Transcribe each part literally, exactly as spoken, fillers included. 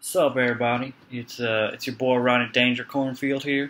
What's up, everybody? It's uh, it's your boy Ronnie Danger Cornfield here.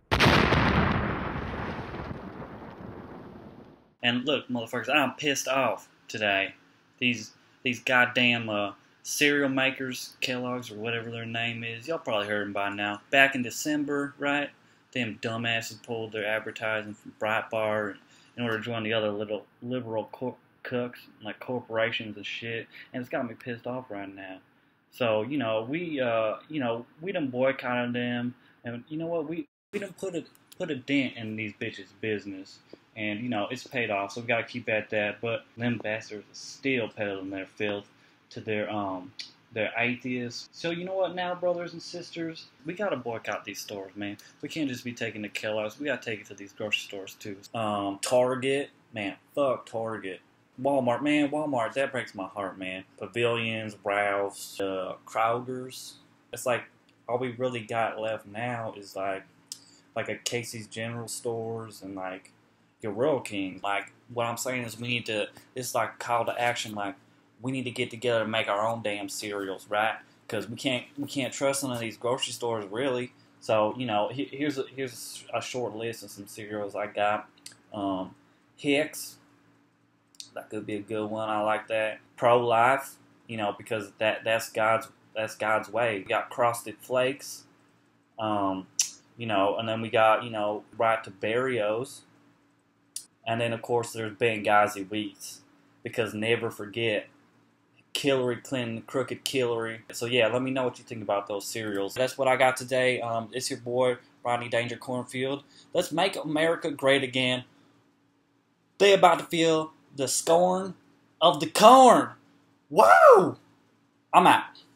And look, motherfuckers, I'm pissed off today. These these goddamn uh, cereal makers, Kellogg's or whatever their name is, y'all probably heard them by now. Back in December, right? Them dumbasses pulled their advertising from Breitbart in order to join the other little liberal cor cooks, like corporations and shit. And it's got me pissed off right now. So, you know, we, uh, you know, we done boycotted them, and you know what, we, we done put a, put a dent in these bitches' business, and, you know, it's paid off, so we gotta keep at that, but them bastards are still peddling their filth to their, um, their atheists. So, you know what now, brothers and sisters, we gotta boycott these stores, man. We can't just be taking the Kellogg's, we gotta take it to these grocery stores, too. Um, Target, man, fuck Target. Walmart, man, Walmart, that breaks my heart, man. Pavilions, Ralph's, uh, Kroger's. It's like, all we really got left now is like, like a Casey's General Stores and like, your Rural King. Like, what I'm saying is we need to, it's like a call to action, like, we need to get together and make our own damn cereals, right? Because we can't, we can't trust none of these grocery stores, really. So, you know, here's a, here's a short list of some cereals I got. Um, Hicks. That could be a good one. I like that. Pro-Life, you know, because that that's God's that's God's way. We got Frosted Flakes, um, you know, and then we got, you know, Right to Barrios, and then of course there's Benghazi Wheats, because never forget Hillary Clinton, crooked Hillary. So yeah, let me know what you think about those cereals. That's what I got today. Um, it's your boy Ronnie Danger Cornfield. Let's make America great again. They about to feel the scorn of the corn. Whoa! I'm out.